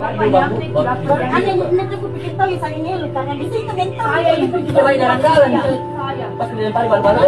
Hanya nanti aku pikir tahu yang saling ngeluh karena di situ mental. Saya itu juga jalan-jalan. Pas dilempari bal-balan.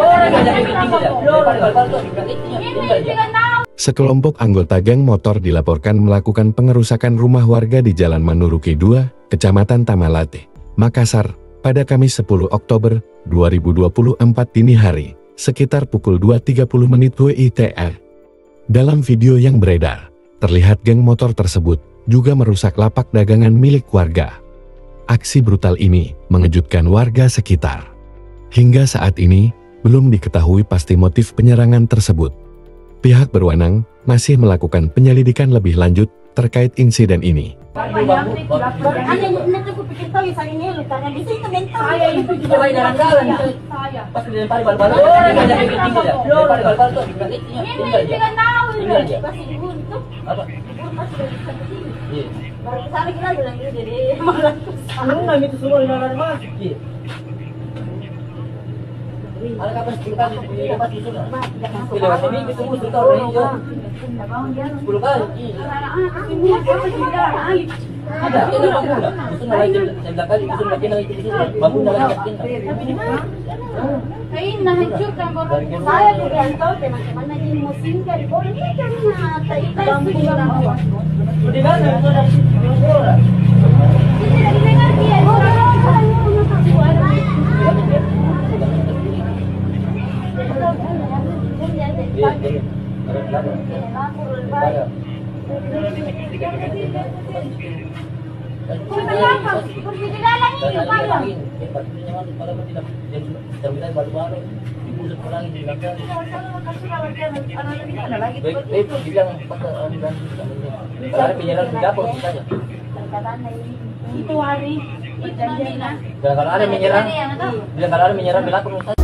Sekelompok anggota geng motor dilaporkan melakukan pengerusakan rumah warga di Jalan Manuruki 2, Kecamatan Tamalate, Makassar, pada Kamis 10 Oktober 2024 dini hari, sekitar pukul 2.30 WITA. Dalam video yang beredar, terlihat geng motor tersebut juga merusak lapak dagangan milik warga. Aksi brutal ini mengejutkan warga sekitar. Hingga saat ini, belum diketahui pasti motif penyerangan tersebut. Pihak berwenang masih melakukan penyelidikan lebih lanjut terkait insiden ini. Hanya nanti aku pikir tahu yang saling ngeluh karena di situ mental. Saya itu juga jalan-jalan. Pas dilempari bal-balan. Jangan tahu ini pasti dibuntuk. Apa? Masih dari sini. Baru kesana kita bilang gitu jadi malah Enggak gitu semua dari masuk. Ada kapan 10 kali di tempat itu enggak? Tidak sini itu semua sudah tahu hijau. 10 kali. Ada bangunan. Itu lagi saya kali itu lagi di sini. Bangunan lagi. Kain nah hancurkan baru saya juga tahu teman-teman ini musim dari boleh karena tadi sudah mau. Di mana itu ada orang. Tidak didengar dia. Itu hari itu nanti nah. Kalau ada menyerang, bilang kalau ada menyerang bilang